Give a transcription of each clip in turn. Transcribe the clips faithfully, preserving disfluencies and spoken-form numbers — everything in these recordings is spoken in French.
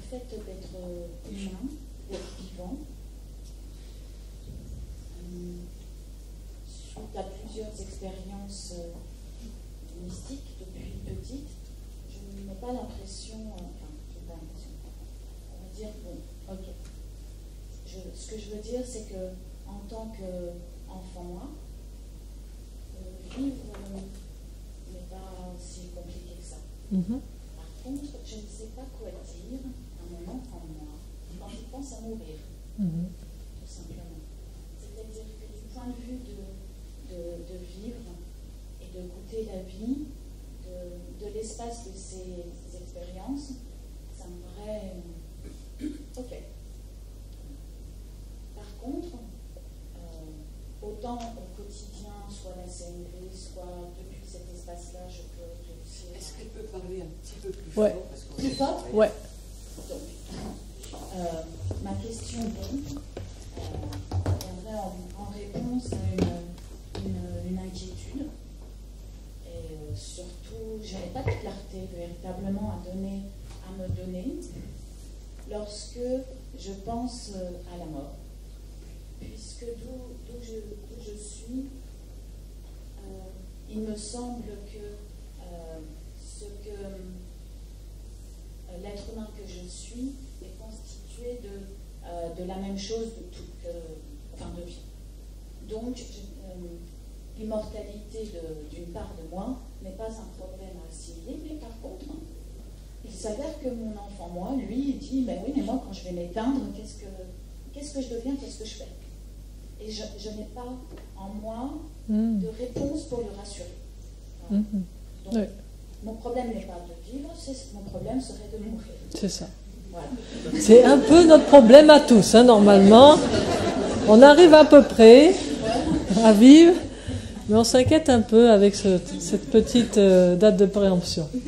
fait d'être humain, d'être vivant, euh, suite à plusieurs expériences euh, mystiques depuis petite, je n'ai pas l'impression, euh, enfin, je n'ai pas l'impression, on va dire, bon, ok. Je, ce que je veux dire, c'est que en tant qu'enfant, moi, euh, vivre euh, n'est pas si compliqué que ça. Mm-hmm. Par contre, je ne sais pas quoi dire à mon enfant, moi, quand il pense à mourir, Mm-hmm. tout simplement. C'est-à-dire que du point de vue de, de, de vivre et de goûter la vie, de, de l'espace de ces expériences, ça me paraît ok. Par contre, euh, autant au quotidien, soit la C N V, soit depuis cet espace-là, je peux réussir. Est-ce qu'elle peut parler un petit peu plus ouais. fort parce qu'on Plus fort? Ouais. Donc, euh, ma question, donc, euh, viendrait en, en réponse à une, une, une inquiétude. Et euh, surtout, je n'avais pas de clarté véritablement à donner, à me donner, lorsque je pense euh, à la mort. Puisque d'où, d'où, je, d'où je suis, euh, il me semble que euh, ce que euh, l'être humain que je suis est constitué de, euh, de la même chose de tout, que, enfin de vie. Donc, je, euh, l'immortalité de, d'une part de moi n'est pas un problème à assimiler, mais par contre, il s'avère que mon enfant, moi, lui, il dit, ben oui, mais moi, quand je vais m'éteindre, qu'est-ce que, qu'est-ce que je deviens, qu'est-ce que je fais? Et je, je n'ai pas en moi Mm. de réponse pour le rassurer. Voilà. Mm-hmm. Donc, Oui. mon problème n'est pas de vivre, c'est, mon problème serait de mourir. C'est ça. Voilà. C'est un peu notre problème à tous, hein, normalement. On arrive à peu près à vivre, mais on s'inquiète un peu avec ce, cette petite euh, date de préemption. En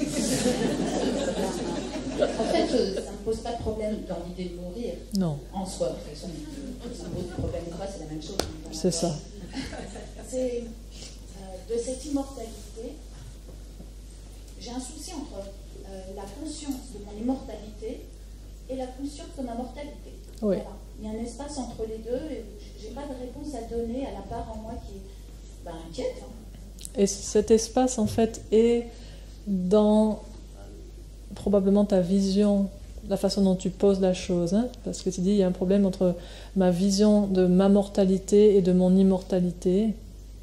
fait, euh, ça ne me pose pas de problème dans l'idée de mourir. Non. En soi, de toute façon, ça me pose de problème ou pas, c'est la même chose. C'est ça. C'est euh, de cette immortalité, j'ai un souci entre euh, la conscience de mon immortalité et la conscience de ma mortalité. Oui. Voilà. Il y a un espace entre les deux et je n'ai pas de réponse à donner à la part en moi qui est ben, inquiète. Hein. Et cet espace, en fait, est dans probablement ta vision, la façon dont tu poses la chose, hein, parce que tu dis il y a un problème entre ma vision de ma mortalité et de mon immortalité.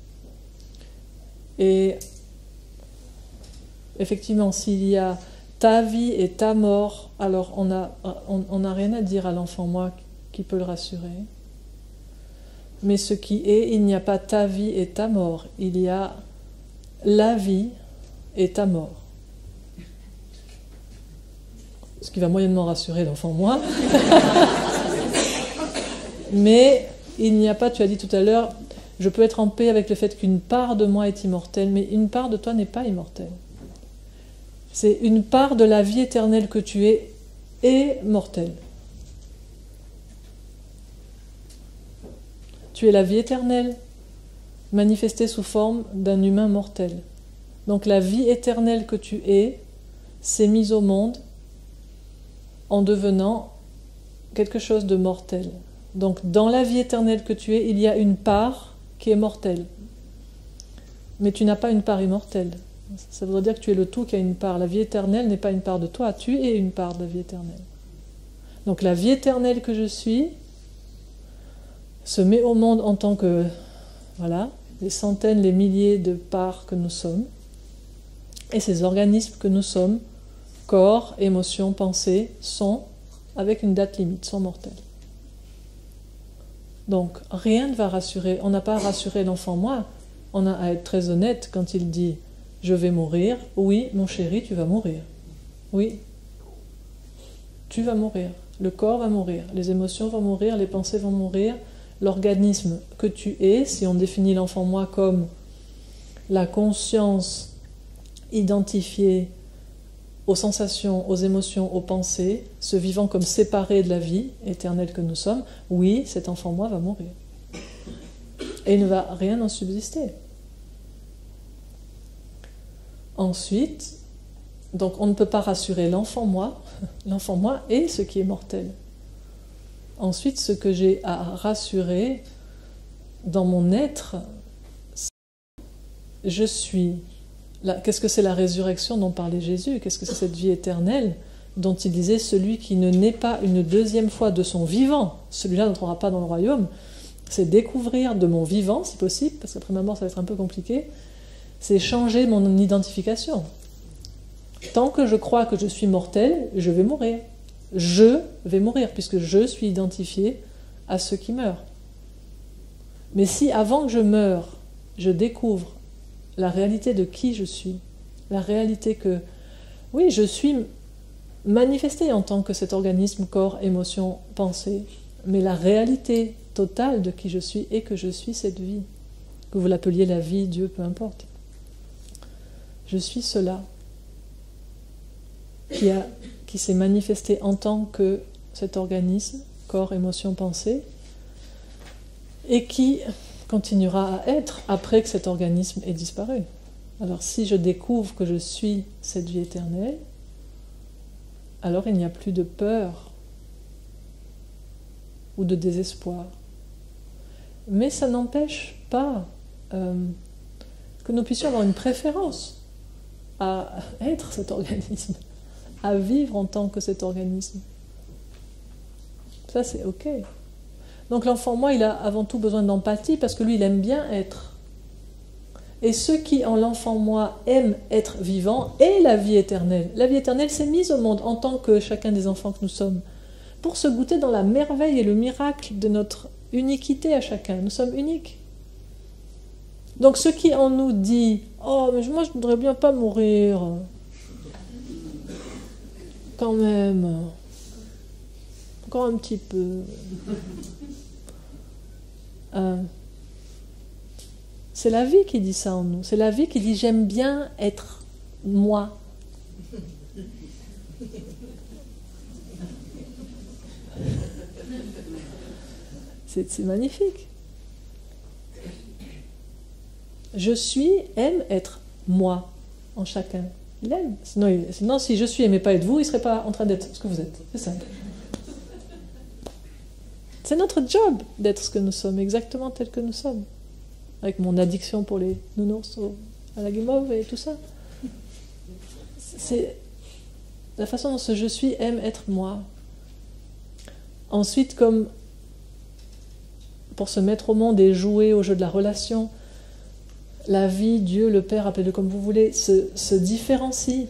Et effectivement, s'il y a ta vie et ta mort, alors on n'a on, on a rien à dire à l'enfant moi qui peut le rassurer. Mais ce qui est, il n'y a pas ta vie et ta mort, il y a la vie et ta mort. Ce qui va moyennement rassurer l'enfant moi. Mais il n'y a pas, tu as dit tout à l'heure, je peux être en paix avec le fait qu'une part de moi est immortelle, mais une part de toi n'est pas immortelle. C'est une part de la vie éternelle que tu es et mortelle. Tu es la vie éternelle, manifestée sous forme d'un humain mortel. Donc la vie éternelle que tu es s'est mise au monde en devenant quelque chose de mortel. Donc dans la vie éternelle que tu es, il y a une part qui est mortelle. Mais tu n'as pas une part immortelle. Ça voudrait dire que tu es le tout qui a une part. La vie éternelle n'est pas une part de toi, tu es une part de la vie éternelle. Donc la vie éternelle que je suis se met au monde en tant que, voilà, les centaines, les milliers de parts que nous sommes, et ces organismes que nous sommes, corps, émotions, pensées, sont, avec une date limite, sont mortels. Donc rien ne va rassurer, on n'a pas à rassurer l'enfant moi, on a à être très honnête quand il dit « je vais mourir », oui, mon chéri, tu vas mourir. Oui, tu vas mourir, le corps va mourir, les émotions vont mourir, les pensées vont mourir, l'organisme que tu es, si on définit l'enfant moi comme la conscience identifiée aux sensations, aux émotions, aux pensées, se vivant comme séparé de la vie éternelle que nous sommes, oui, cet enfant moi va mourir. Et il ne va rien en subsister. Ensuite, Donc on ne peut pas rassurer l'enfant moi, l'enfant moi et ce qui est mortel. Ensuite, ce que j'ai à rassurer dans mon être, c'est je suis. Qu'est-ce que c'est la résurrection dont parlait Jésus? Qu'est-ce que c'est cette vie éternelle dont il disait celui qui ne naît pas une deuxième fois de son vivant, celui-là n'entrera pas dans le royaume. C'est découvrir de mon vivant, si possible, parce qu'après ma mort ça va être un peu compliqué, c'est changer mon identification. Tant que je crois que je suis mortel, je vais mourir. Je vais mourir, puisque je suis identifié à ceux qui meurent. Mais si avant que je meure, je découvre la réalité de qui je suis, la réalité que, oui, je suis manifesté en tant que cet organisme, corps, émotion, pensée, mais la réalité totale de qui je suis est que je suis cette vie, que vous l'appeliez la vie, Dieu, peu importe. Je suis cela qui, a, qui s'est manifesté en tant que cet organisme, corps, émotion, pensée, et qui continuera à être après que cet organisme ait disparu. Alors si je découvre que je suis cette vie éternelle, alors il n'y a plus de peur ou de désespoir. Mais ça n'empêche pas euh, que nous puissions avoir une préférence à être cet organisme, à vivre en tant que cet organisme. Ça c'est ok. Donc l'enfant moi, il a avant tout besoin d'empathie parce que lui, il aime bien être. Et ceux qui, en l'enfant moi, aiment être vivants et la vie éternelle. La vie éternelle s'est mise au monde en tant que chacun des enfants que nous sommes, pour se goûter dans la merveille et le miracle de notre uniquité à chacun. Nous sommes uniques. Donc ce qui en nous dit « Oh, mais moi je ne voudrais bien pas mourir. Quand même. Encore un petit peu. » Euh, c'est la vie qui dit ça en nous. C'est la vie qui dit « J'aime bien être moi. » C'est, c'est magnifique. Je suis aime être moi en chacun. Il aime. Sinon, il, sinon si je suis aimé pas être vous, il ne serait pas en train d'être ce que vous êtes. C'est simple. C'est notre job d'être ce que nous sommes, exactement tel que nous sommes. Avec mon addiction pour les nounours à la guimauve et tout ça. C'est la façon dont ce je suis aime être moi. Ensuite, comme pour se mettre au monde et jouer au jeu de la relation, la vie, Dieu, le Père, appelez-le comme vous voulez, se, se différencie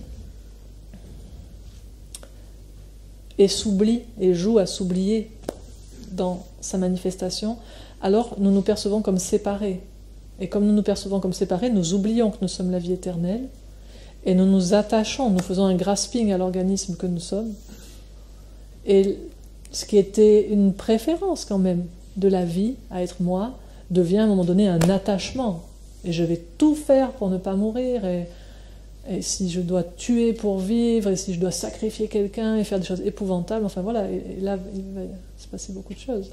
et s'oublie et joue à s'oublier dans sa manifestation, alors nous nous percevons comme séparés. Et comme nous nous percevons comme séparés, nous oublions que nous sommes la vie éternelle et nous nous attachons, nous faisons un grasping à l'organisme que nous sommes. Et ce qui était une préférence quand même de la vie à être moi devient à un moment donné un attachement. Et je vais tout faire pour ne pas mourir. Et, et si je dois tuer pour vivre, et si je dois sacrifier quelqu'un et faire des choses épouvantables, enfin voilà, et, et là il va se passer beaucoup de choses.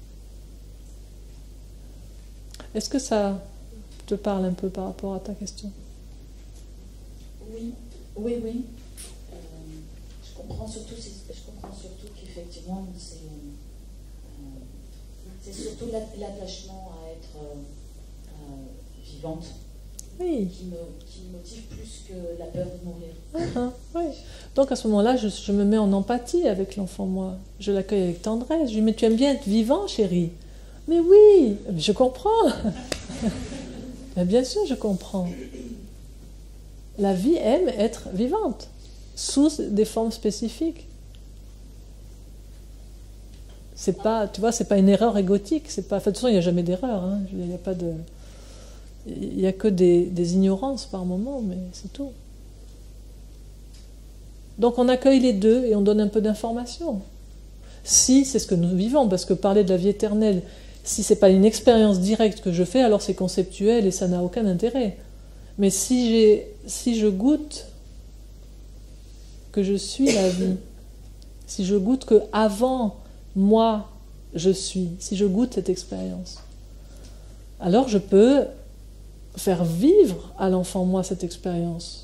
Est-ce que ça te parle un peu par rapport à ta question? Oui, oui, oui. Euh, je comprends surtout, je comprends surtout qu'effectivement, c'est, euh, c'est surtout l'attachement à être euh, vivante oui. qui, me, qui me motive plus que la peur de mourir. Ah, oui. Donc à ce moment-là, je, je me mets en empathie avec l'enfant, moi. Je l'accueille avec tendresse. Je lui dis, mais tu aimes bien être vivant, chérie? Mais oui, je comprends. Mais bien sûr, je comprends. La vie aime être vivante, sous des formes spécifiques. C'est pas, tu vois, c'est pas une erreur égotique. C'est pas, enfin, de toute façon, il n'y a jamais d'erreur. Hein. Il n'y a pas de, il n'y a que des, des ignorances par moment, mais c'est tout. Donc on accueille les deux et on donne un peu d'informations. Si c'est ce que nous vivons, parce que parler de la vie éternelle, si c'est pas une expérience directe que je fais, alors c'est conceptuel et ça n'a aucun intérêt. Mais si j'ai, si je goûte que je suis la vie, si je goûte que avant moi je suis, si je goûte cette expérience, alors je peux faire vivre à l'enfant moi cette expérience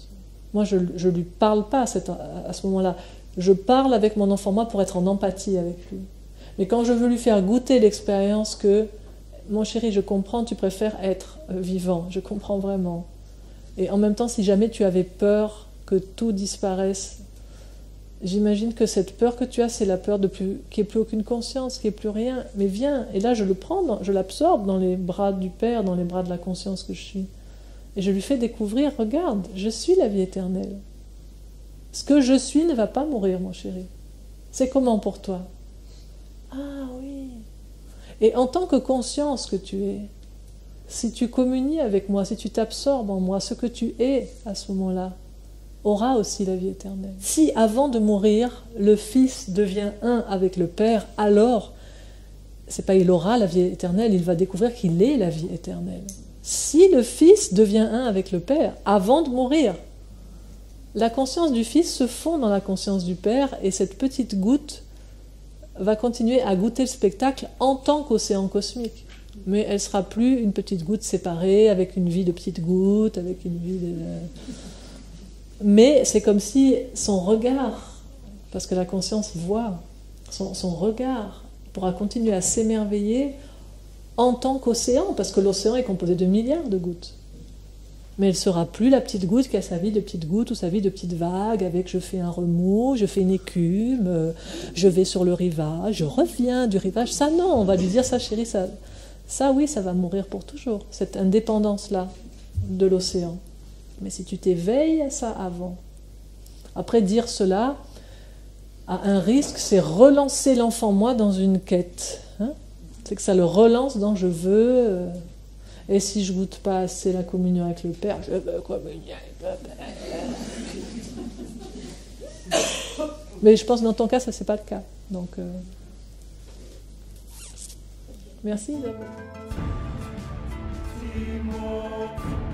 Moi, je ne lui parle pas à, cette, à ce moment-là. Je parle avec mon enfant, moi, pour être en empathie avec lui. Mais quand je veux lui faire goûter l'expérience que, mon chéri, je comprends, tu préfères être vivant, je comprends vraiment. Et en même temps, si jamais tu avais peur que tout disparaisse, j'imagine que cette peur que tu as, c'est la peur de plus, qu'il n'y ait plus aucune conscience, qu'il n'y ait plus rien. Mais viens, et là je le prends, dans, je l'absorbe dans les bras du Père, dans les bras de la conscience que je suis. Et je lui fais découvrir, regarde, je suis la vie éternelle. Ce que je suis ne va pas mourir, mon chéri. C'est comment pour toi? Ah oui. Et en tant que conscience que tu es, si tu communies avec moi, si tu t'absorbes en moi, ce que tu es à ce moment-là, aura aussi la vie éternelle. Si avant de mourir, le Fils devient un avec le Père, alors, c'est pas il aura la vie éternelle, il va découvrir qu'il est la vie éternelle. Si le Fils devient un avec le Père, avant de mourir, la conscience du Fils se fond dans la conscience du Père, et cette petite goutte va continuer à goûter le spectacle en tant qu'océan cosmique. Mais elle ne sera plus une petite goutte séparée, avec une vie de petite goutte, avec une vie de... Mais c'est comme si son regard, parce que la conscience voit, son, son regard pourra continuer à s'émerveiller en tant qu'océan, parce que l'océan est composé de milliards de gouttes. Mais elle ne sera plus la petite goutte qui a sa vie de petite goutte ou sa vie de petite vague, avec je fais un remous, je fais une écume, je vais sur le rivage, je reviens du rivage. Ça non, on va lui dire ça chérie, ça, ça oui, ça va mourir pour toujours, cette indépendance-là de l'océan. Mais si tu t'éveilles à ça avant, après dire cela, à un risque, c'est relancer l'enfant moi dans une quête. Hein, c'est que ça le relance dans je veux, euh, et si je goûte pas assez la communion avec le Père, je veux communier avec le Père. Mais je pense que dans ton cas, ça c'est pas le cas. Donc, euh... merci d'avoir.